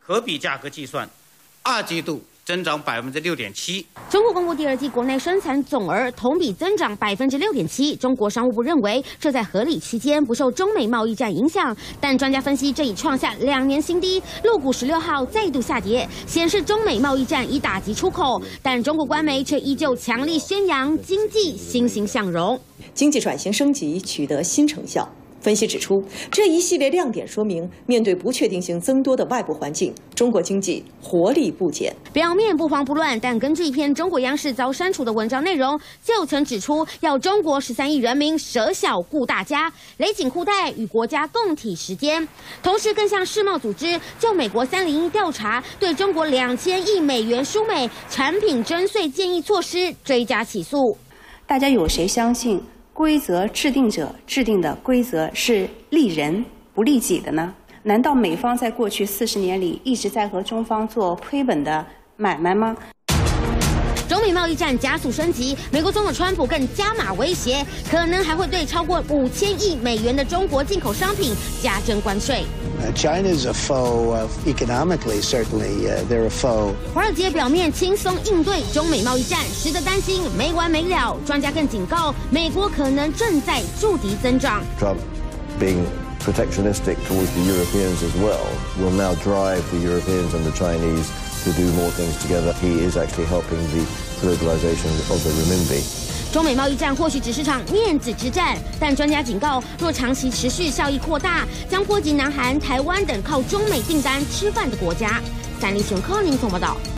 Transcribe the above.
可比价格计算，2季度增长6.7%。 中国公布第2季国内生产总额同比增长6.7%。中国商务部认为，这在合理区间，不受中美贸易战影响。但专家分析，这已创下2年新低。陆股16号再度下跌，显示中美贸易战已打击出口。但中国官媒却依旧强力宣扬经济欣欣向荣， 经济转型升级取得新成效。分析指出，这一系列亮点说明，面对不确定性增多的外部环境，中国经济活力不减。 表面不慌不乱，但根据一篇中国央视遭删除的文章内容，就曾指出要中国13亿人民舍小顾大家，勒紧裤带与国家共体时艰。同时，更向世贸组织就美国301调查对中国2000亿美元输美产品征税建议措施追加起诉。 大家有谁相信？规则制定者制定的规则是利人不利己的呢？难道美方在过去40年里一直在和中方做亏本的买卖吗？ 中美贸易战加速升级，美国总统川普更加码威胁，可能还会对超过5000亿美元的中国进口商品加征关税。 China's a foe economically, certainly they're a foe. 华尔街表面轻松应对中美贸易战，实则担心没完没了。专家更警告，美国可能正在筑底增长。 Trump being protectionistic towards the Europeans as well will now drive the Europeans and the Chinese to do more things together. He is actually helping the globalization of the renminbi. 中美贸易战或许只是场面子之战，但专家警告，若长期持续，效益扩大，将波及南韩、台湾等靠中美订单吃饭的国家。三立新闻柯林总报道。